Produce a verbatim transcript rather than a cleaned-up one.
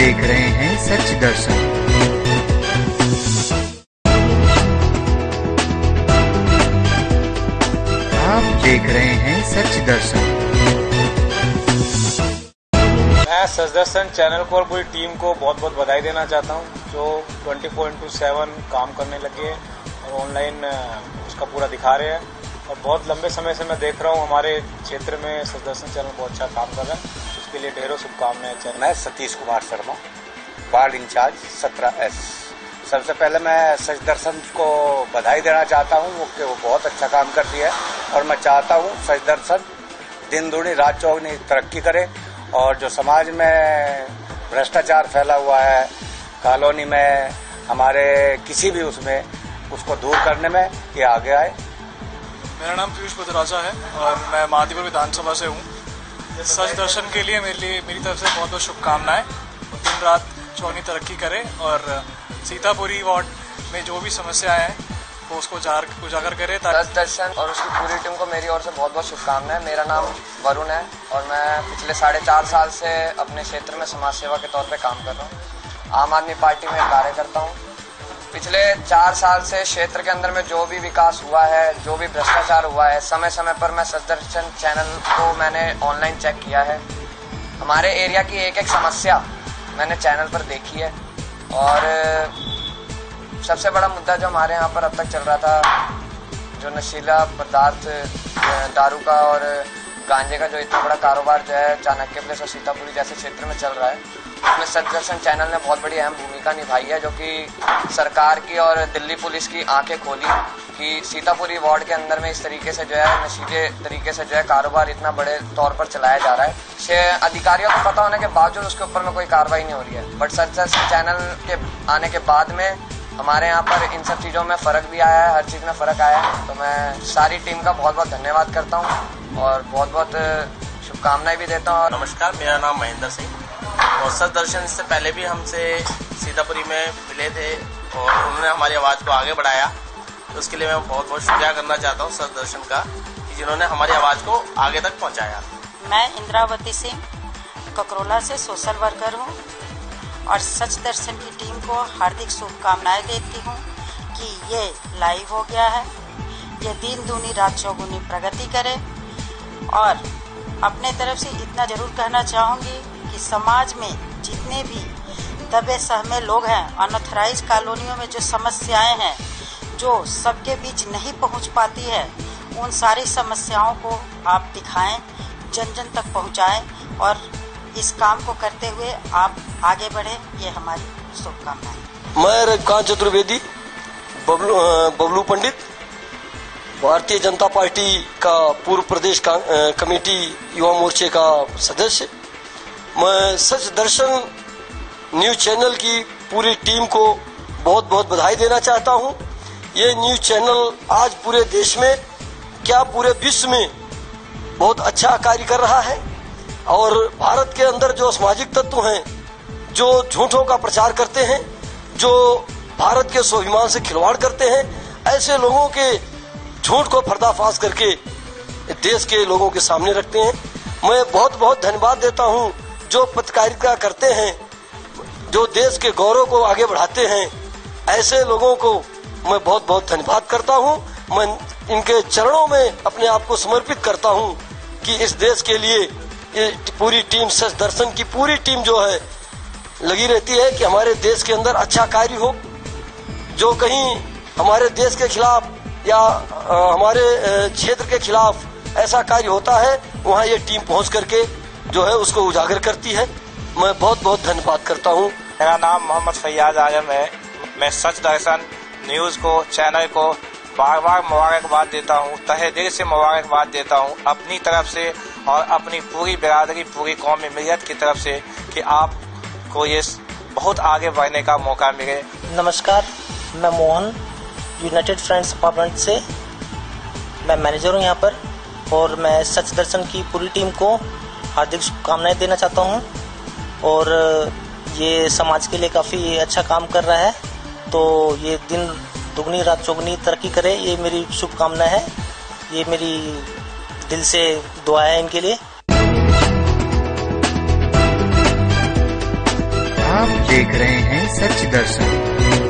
देख रहे हैं सच दर्शन। आप देख रहे हैं सच दर्शन। मैं सच दर्शन चैनल को और पूरी टीम को बहुत बहुत बधाई देना चाहता हूं, जो चौबीस इंटू सात काम करने लगे हैं और ऑनलाइन उसका पूरा दिखा रहे हैं। और बहुत लंबे समय से मैं देख रहा हूं हमारे क्षेत्र में सच दर्शन चैनल बहुत अच्छा काम कर रहा है, उसके लिए ढेरों शुभकामनाएं चैनल। मैं सतीश कुमार शर्मा, वार्ड इंचार्ज सत्रह एस। सबसे पहले मैं सच दर्शन को बधाई देना चाहता हूं कि वो बहुत अच्छा काम करती है और मैं चाहता हूं सच दर्शन दिन दूनी रात चौगुनी तरक्की करे और जो समाज में भ्रष्टाचार फैला हुआ है कॉलोनी में, हमारे किसी भी उसमें, उसको दूर करने में ये आगे आए। मेरा नाम पीयूष बदराजा है और मैं महादेवपुर विधानसभा से हूँ। सच दर्शन के लिए मेरे लिए मेरी तरफ से बहुत बहुत शुभकामनाएं। दिन रात चौगुनी तरक्की करे और सीतापुरी वार्ड में जो भी समस्याएं हैं वो उसको उजागर करे। सच दर्शन और उसकी पूरी टीम को मेरी ओर से बहुत बहुत शुभकामनाएं। मेरा नाम वरुण है और मैं पिछले साढ़े चार साल से अपने क्षेत्र में समाज सेवा के तौर पे काम कर रहा हूँ। आम आदमी पार्टी में कार्य करता हूँ। पिछले चार साल से क्षेत्र के अंदर में जो भी विकास हुआ है, जो भी भ्रष्टाचार हुआ है, समय समय पर मैं सच दर्शन चैनल को मैंने ऑनलाइन चेक किया है। हमारे एरिया की एक एक समस्या मैंने चैनल पर देखी है और सबसे बड़ा मुद्दा जो हमारे यहाँ पर अब तक चल रहा था, जो नशीला पदार्थ दारू का और गांजे का जो इतना बड़ा कारोबार जो है चाणक्य प्लेस और सीतापुरी जैसे क्षेत्र में चल रहा है, उसमें सच दर्शन चैनल ने बहुत बड़ी अहम भूमिका निभाई है, जो कि सरकार की और दिल्ली पुलिस की आंखें खोली कि सीतापुरी वार्ड के अंदर में इस तरीके से जो है नशीले तरीके से जो है कारोबार इतना बड़े तौर पर चलाया जा रहा है। अधिकारियों को पता होने के बावजूद उसके ऊपर में कोई कार्रवाई नहीं हो रही है। बट सच दर्शन चैनल के आने के बाद में हमारे यहाँ पर इन सब चीज़ों में फ़र्क भी आया है, हर चीज़ में फ़र्क आया है। तो मैं सारी टीम का बहुत बहुत धन्यवाद करता हूँ और बहुत बहुत शुभकामनाएं भी देता हूँ। नमस्कार, मेरा नाम महेंद्र सिंह और सच दर्शन इससे पहले भी हमसे सीतापुरी में मिले थे और उन्होंने हमारी आवाज़ को आगे बढ़ाया, तो उसके लिए मैं बहुत बहुत शुक्रिया करना चाहता हूँ सच दर्शन का, जिन्होंने हमारी आवाज़ को आगे तक पहुँचाया। मैं इंद्रावती सिंह ककरोला से सोशल वर्कर हूँ और सच दर्शन की टीम को हार्दिक शुभकामनाएं देती हूँ कि ये लाइव हो गया है, ये दिन दूनी रात चौगुनी प्रगति करे। और अपने तरफ से इतना जरूर कहना चाहूँगी कि समाज में जितने भी दबे सहमे लोग हैं, अनऑथराइज कॉलोनियों में जो समस्याएं हैं जो सबके बीच नहीं पहुँच पाती है, उन सारी समस्याओं को आप दिखाएं, जन जन तक पहुँचाएं और इस काम को करते हुए आप आगे बढ़े, ये हमारी शुभकामनाएं। मैं रविकांत चतुर्वेदी, बबलू बबलू पंडित, भारतीय जनता पार्टी का पूर्व प्रदेश का कमेटी युवा मोर्चे का सदस्य। मैं सच दर्शन न्यूज चैनल की पूरी टीम को बहुत बहुत बधाई देना चाहता हूं। ये न्यूज चैनल आज पूरे देश में क्या पूरे विश्व में बहुत अच्छा कार्य कर रहा है और भारत के अंदर जो सामाजिक तत्व हैं, जो झूठों का प्रचार करते हैं, जो भारत के स्वाभिमान से खिलवाड़ करते हैं, ऐसे लोगों के झूठ को पर्दाफाश करके देश के लोगों के सामने रखते हैं। मैं बहुत बहुत धन्यवाद देता हूं जो पत्रकारिता करते हैं, जो देश के गौरव को आगे बढ़ाते हैं, ऐसे लोगों को मैं बहुत बहुत धन्यवाद करता हूं। मैं इनके चरणों में अपने आप को समर्पित करता हूं कि इस देश के लिए ये पूरी टीम, सच दर्शन की पूरी टीम जो है लगी रहती है कि हमारे देश के अंदर अच्छा कार्य हो। जो कहीं हमारे देश के खिलाफ या आ, हमारे क्षेत्र के खिलाफ ऐसा कार्य होता है, वहाँ ये टीम पहुँच करके जो है उसको उजागर करती है। मैं बहुत बहुत धन्यवाद करता हूँ। मेरा नाम मोहम्मद फैयाज आजम है। मैं सच दर्शन न्यूज़ को, चैनल को बार बार मुबारकबाद देता हूँ, तहे दिल से मुबारकबाद देता हूँ अपनी तरफ से और अपनी पूरी बिरादरी, पूरी कौम मिल्लत की तरफ से कि आपको ये बहुत आगे बढ़ने का मौका मिले। नमस्कार, मैं मोहन यूनाइटेड फ्रेंड्स अपार्टमेंट से मैं मैनेजर हूँ यहाँ पर और मैं सच दर्शन की पूरी टीम को हार्दिक शुभकामनाएं देना चाहता हूँ और ये समाज के लिए काफ़ी अच्छा काम कर रहा है, तो ये दिन दुगनी रात चौगुनी तरक्की करे, ये मेरी शुभकामना है। ये मेरी दिल से दुआ है इनके लिए। देख रहे हैं सच दर्शन।